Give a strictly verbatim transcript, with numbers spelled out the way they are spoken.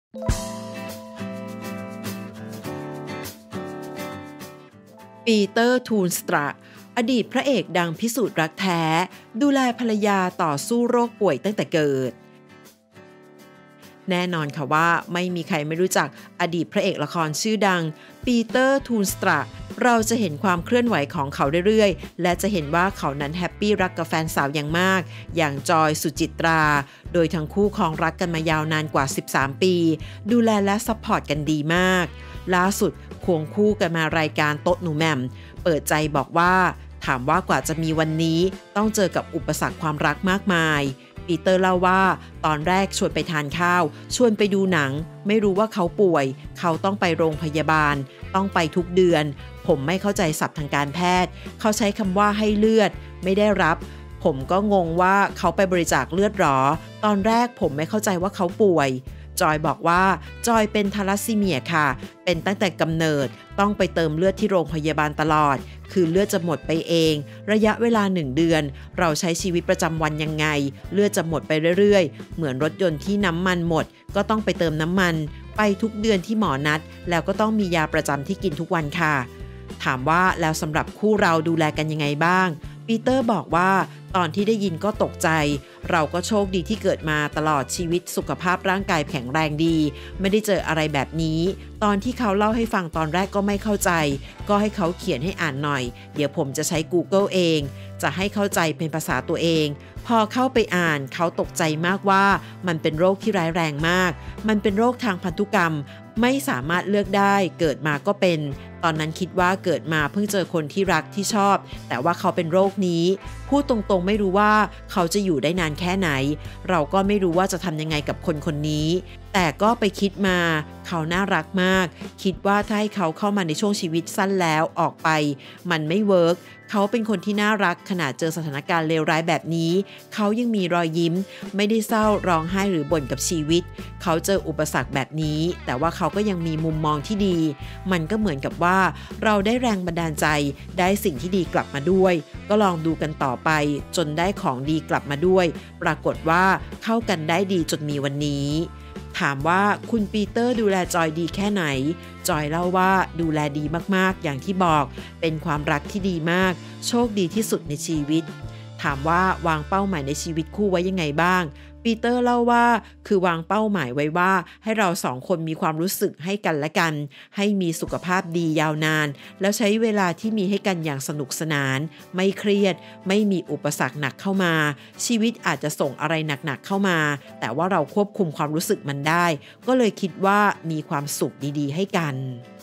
ปีเตอร์ ทูนสตราอดีตพระเอกดังพิสูจน์รักแท้ดูแลภรรยาต่อสู้โรคป่วยตั้งแต่เกิดแน่นอนค่ะว่าไม่มีใครไม่รู้จักอดีตพระเอกละครชื่อดังปีเตอร์ ทูนสตราเราจะเห็นความเคลื่อนไหวของเขาเรื่อยๆและจะเห็นว่าเขานั้นแฮปปี้รักกับแฟนสาวอย่างมากอย่างจอยสุจิตราโดยทั้งคู่ครองรักกันมายาวนานกว่าสิบสามปีดูแลและซัพพอร์ตกันดีมากล่าสุดควงคู่กันมารายการโต๊ะหนูแหม่มเปิดใจบอกว่าถามว่ากว่าจะมีวันนี้ต้องเจอกับอุปสรรคความรักมากมายปีเตอร์เล่าว่าตอนแรกชวนไปทานข้าวชวนไปดูหนังไม่รู้ว่าเขาป่วยเขาต้องไปโรงพยาบาลต้องไปทุกเดือนผมไม่เข้าใจศัพท์ทางการแพทย์เขาใช้คำว่าให้เลือดไม่ได้รับผมก็งงว่าเขาไปบริจาคเลือดหรอตอนแรกผมไม่เข้าใจว่าเขาป่วยจอยบอกว่าจอยเป็นทาลัสซีเมียค่ะเป็นตั้งแต่กำเนิดต้องไปเติมเลือดที่โรงพยาบาลตลอดคือเลือดจะหมดไปเองระยะเวลาหนึ่งเดือนเราใช้ชีวิตประจำวันยังไงเลือดจะหมดไปเรื่อยๆเหมือนรถยนต์ที่น้ำมันหมดก็ต้องไปเติมน้ำมันไปทุกเดือนที่หมอนัดแล้วก็ต้องมียาประจำที่กินทุกวันค่ะถามว่าแล้วสำหรับคู่เราดูแลกันยังไงบ้างปีเตอร์บอกว่าตอนที่ได้ยินก็ตกใจเราก็โชคดีที่เกิดมาตลอดชีวิตสุขภาพร่างกายแข็งแรงดีไม่ได้เจออะไรแบบนี้ตอนที่เขาเล่าให้ฟังตอนแรกก็ไม่เข้าใจก็ให้เขาเขียนให้อ่านหน่อยเดี๋ยวผมจะใช้ Google เองจะให้เข้าใจเป็นภาษาตัวเองพอเข้าไปอ่านเขาตกใจมากว่ามันเป็นโรคที่ร้ายแรงมากมันเป็นโรคทางพันธุกรรมไม่สามารถเลือกได้เกิดมาก็เป็นตอนนั้นคิดว่าเกิดมาเพิ่งเจอคนที่รักที่ชอบแต่ว่าเขาเป็นโรคนี้พูดตรงๆไม่รู้ว่าเขาจะอยู่ได้นานแค่ไหนเราก็ไม่รู้ว่าจะทำยังไงกับคนคนนี้แต่ก็ไปคิดมาเขาน่ารักมากคิดว่าถ้าให้เขาเข้ามาในช่วงชีวิตสั้นแล้วออกไปมันไม่เวิร์กเขาเป็นคนที่น่ารักขนาดเจอสถานการณ์เลวร้ายแบบนี้เขายังมีรอยยิ้มไม่ได้เศร้าร้องไห้หรือบ่นกับชีวิตเขาเจออุปสรรคแบบนี้แต่ว่าเขาก็ยังมีมุมมองที่ดีมันก็เหมือนกับว่าเราได้แรงบันดาลใจได้สิ่งที่ดีกลับมาด้วยก็ลองดูกันต่อไปจนได้ของดีกลับมาด้วยปรากฏว่าเข้ากันได้ดีจนมีวันนี้ถามว่าคุณปีเตอร์ดูแลจอยดีแค่ไหนจอยเล่าว่าดูแลดีมากๆอย่างที่บอกเป็นความรักที่ดีมากโชคดีที่สุดในชีวิตถามว่าวางเป้าหมายในชีวิตคู่ไว้ยังไงบ้างปีเตอร์เล่าว่าคือวางเป้าหมายไว้ว่าให้เราสองคนมีความรู้สึกให้กันและกันให้มีสุขภาพดียาวนานแล้วใช้เวลาที่มีให้กันอย่างสนุกสนานไม่เครียดไม่มีอุปสรรคหนักเข้ามาชีวิตอาจจะส่งอะไรหนักๆเข้ามาแต่ว่าเราควบคุมความรู้สึกมันได้ก็เลยคิดว่ามีความสุขดีๆให้กัน